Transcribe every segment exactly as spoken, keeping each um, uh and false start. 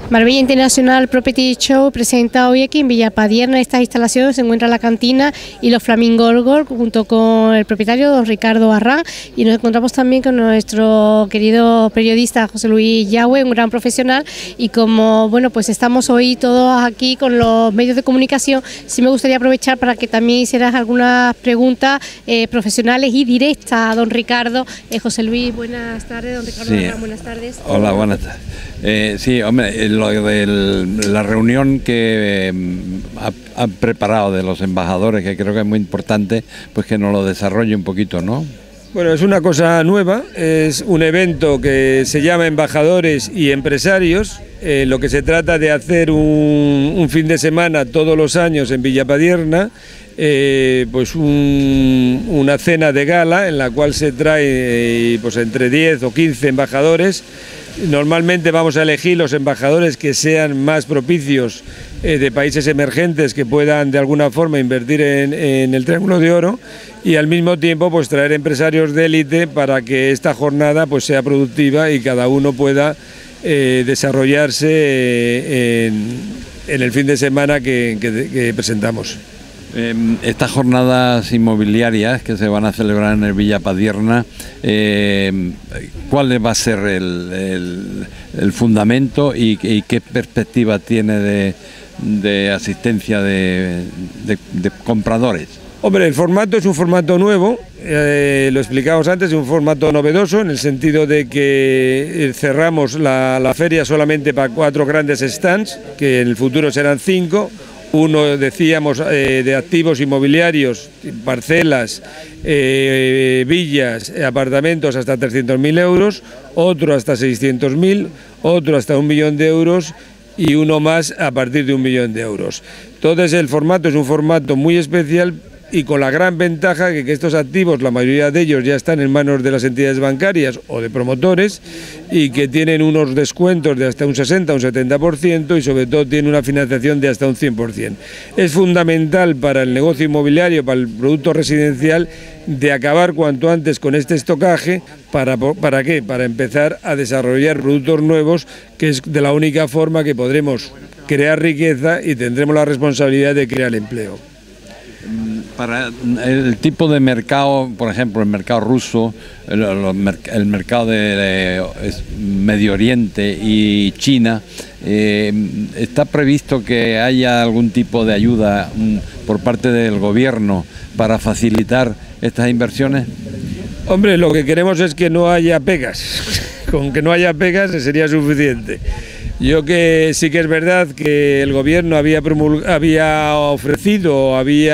Marbella International Property Show presenta hoy aquí en Villapadierna. Estas instalaciones se encuentra la cantina y los Flamingos junto con el propietario don Ricardo Arrán, y nos encontramos también con nuestro querido periodista José Luis Yagüe, un gran profesional. Y como bueno, pues estamos hoy todos aquí con los medios de comunicación, sí me gustaría aprovechar para que también hicieras algunas preguntas eh, profesionales y directas a don Ricardo. Eh, José Luis, buenas tardes. Don Ricardo Sí. Arrán, buenas tardes. Hola, buenas tardes. Eh, sí, hombre, lo de la reunión que eh, ha, ha preparado de los embajadores, que creo que es muy importante, pues que nos lo desarrolle un poquito, ¿no? Bueno, es una cosa nueva, es un evento que se llama Embajadores y Empresarios. Eh, lo que se trata de hacer un, un fin de semana todos los años en Villapadierna, eh, pues un, una cena de gala en la cual se trae eh, pues entre diez o quince embajadores. Normalmente vamos a elegir los embajadores que sean más propicios eh, de países emergentes, que puedan de alguna forma invertir en, en el Triángulo de Oro, y al mismo tiempo pues traer empresarios de élite para que esta jornada pues sea productiva y cada uno pueda eh, desarrollarse eh, en, en el fin de semana que, que, que presentamos. Eh, estas jornadas inmobiliarias que se van a celebrar en el Villapadierna, eh, ¿cuál va a ser el, el, el fundamento y, y qué perspectiva tiene de, de asistencia de, de, de compradores? Hombre, el formato es un formato nuevo, eh, lo explicamos antes, es un formato novedoso en el sentido de que cerramos la, la feria solamente para cuatro grandes stands, que en el futuro serán cinco. Uno, decíamos, eh, de activos inmobiliarios, parcelas, eh, villas, apartamentos hasta trescientos mil euros, otro hasta seiscientos mil, otro hasta un millón de euros y uno más a partir de un millón de euros. Entonces el formato es un formato muy especial y con la gran ventaja que, que estos activos, la mayoría de ellos ya están en manos de las entidades bancarias o de promotores, y que tienen unos descuentos de hasta un sesenta, un setenta por ciento, y sobre todo tienen una financiación de hasta un cien por ciento. Es fundamental para el negocio inmobiliario, para el producto residencial, de acabar cuanto antes con este estocaje. ¿Para, para qué? Para empezar a desarrollar productos nuevos, que es de la única forma que podremos crear riqueza y tendremos la responsabilidad de crear empleo. Para el tipo de mercado, por ejemplo, el mercado ruso, el, el mercado de, de Medio Oriente y China, eh, ¿está previsto que haya algún tipo de ayuda um, por parte del gobierno para facilitar estas inversiones? Hombre, lo que queremos es que no haya pegas. Con que no haya pegas sería suficiente. Yo que sí que es verdad que el gobierno había, había ofrecido,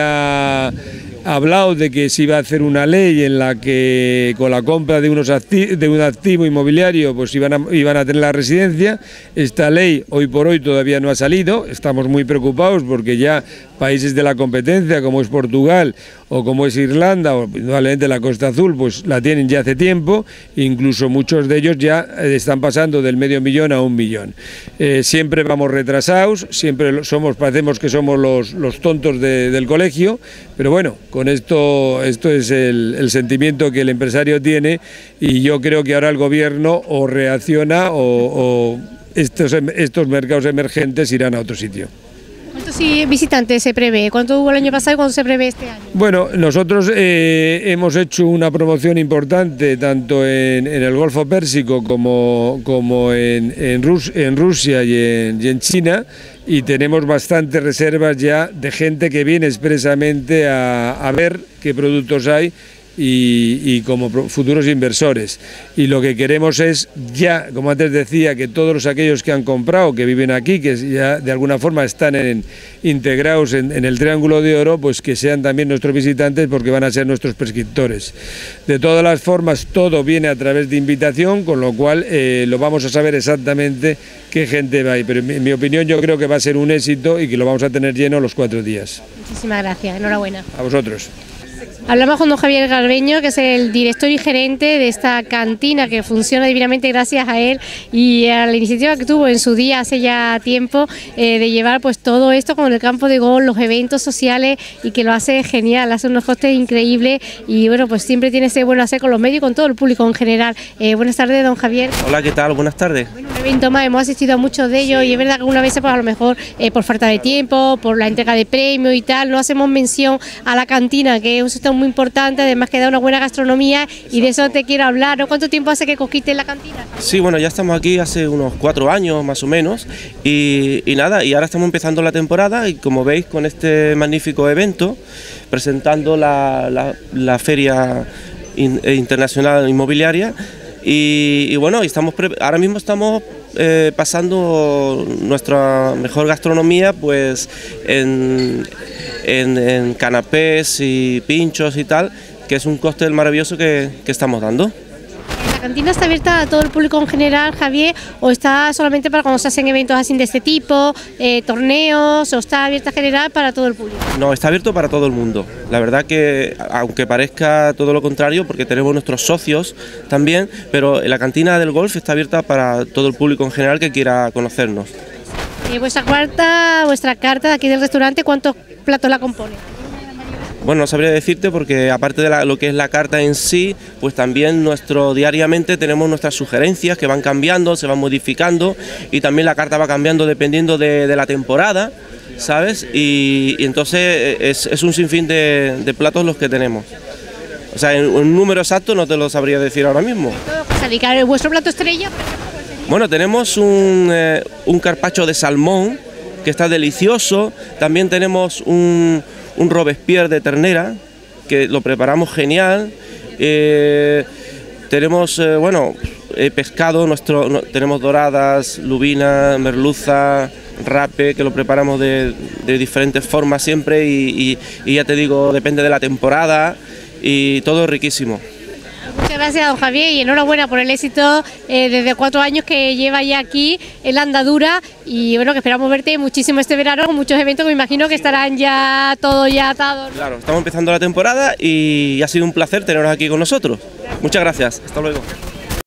había hablado de que se iba a hacer una ley en la que con la compra de, unos acti de un activo inmobiliario pues iban a, iban a tener la residencia. Esta ley hoy por hoy todavía no ha salido, estamos muy preocupados porque ya países de la competencia como es Portugal o como es Irlanda o probablemente la Costa Azul pues la tienen ya hace tiempo, incluso muchos de ellos ya están pasando del medio millón a un millón. Eh, siempre vamos retrasados, siempre somos, parecemos que somos los, los tontos de, del colegio, pero bueno, con esto, esto es el, el sentimiento que el empresario tiene, y yo creo que ahora el gobierno o reacciona o, o estos, estos mercados emergentes irán a otro sitio. ¿Cuántos visitantes se prevé? ¿Cuánto hubo el año pasado y cuánto se prevé este año? Bueno, nosotros eh, hemos hecho una promoción importante tanto en, en el Golfo Pérsico como, como en, en, Rus, en Rusia y en, y en China, y tenemos bastantes reservas ya de gente que viene expresamente a, a ver qué productos hay y, y como futuros inversores. Y lo que queremos es ya, como antes decía, que todos los, aquellos que han comprado, que viven aquí, que ya de alguna forma están en, integrados en, en el Triángulo de Oro, pues que sean también nuestros visitantes, porque van a ser nuestros prescriptores. De todas las formas, todo viene a través de invitación, con lo cual eh, lo vamos a saber exactamente qué gente va ahí. Pero en mi, en mi opinión yo creo que va a ser un éxito y que lo vamos a tener lleno los cuatro días. Muchísimas gracias, enhorabuena. A vosotros. Hablamos con don Javier Garbeño, que es el director y gerente de esta cantina que funciona divinamente gracias a él y a la iniciativa que tuvo en su día hace ya tiempo eh, de llevar pues todo esto con el campo de golf, los eventos sociales, y que lo hace genial, hace unos costes increíbles y bueno, pues siempre tiene ese buen hacer con los medios y con todo el público en general. Eh, buenas tardes, don Javier. Hola, ¿qué tal? Buenas tardes. Bueno, un evento más, hemos asistido a muchos de ellos, sí. Y es verdad que algunas veces pues a lo mejor eh, por falta de tiempo, por la entrega de premios y tal, no hacemos mención a la cantina, que es un sector muy importante, además que da una buena gastronomía. Exacto. Y de eso te quiero hablar, ¿no? ¿Cuánto tiempo hace que conquistes la cantina? Sí, bueno, ya estamos aquí hace unos cuatro años más o menos y, y nada, y ahora estamos empezando la temporada y como veis con este magnífico evento, presentando la, la, la Feria in, Internacional Inmobiliaria y, y bueno, estamos ahora mismo estamos eh, pasando nuestra mejor gastronomía pues en... En, en canapés y pinchos y tal, que es un cóctel maravilloso que, que estamos dando. ¿La cantina está abierta a todo el público en general, Javier, o está solamente para cuando se hacen eventos así de este tipo, eh, torneos, o está abierta en general para todo el público? No, está abierto para todo el mundo. La verdad que, aunque parezca todo lo contrario, porque tenemos nuestros socios también, pero la cantina del golf está abierta para todo el público en general que quiera conocernos. Eh, vuestra cuarta, vuestra carta de aquí del restaurante, ¿cuántos platos la componen? Bueno, no sabría decirte porque aparte de la, lo que es la carta en sí, pues también nuestro diariamente tenemos nuestras sugerencias que van cambiando, se van modificando y también la carta va cambiando dependiendo de, de la temporada, ¿sabes? Y, y entonces es, es un sinfín de, de platos los que tenemos. O sea, en un número exacto no te lo sabría decir ahora mismo. ¿Vuestro plato estrella? Bueno, tenemos un, eh, un carpaccio de salmón que está delicioso, también tenemos un, un Robespierre de ternera que lo preparamos genial, eh, tenemos, eh, bueno, eh, pescado, nuestro, no, tenemos doradas, lubina, merluza, rape, que lo preparamos de, de diferentes formas siempre y, y, y ya te digo, depende de la temporada y todo riquísimo. Muchas gracias, don Javier, y enhorabuena por el éxito eh, desde cuatro años que lleva ya aquí en la andadura y bueno, que esperamos verte muchísimo este verano con muchos eventos que me imagino que estarán ya todos ya atados, ¿no? Claro, estamos empezando la temporada y ha sido un placer teneros aquí con nosotros. Gracias. Muchas gracias, hasta luego.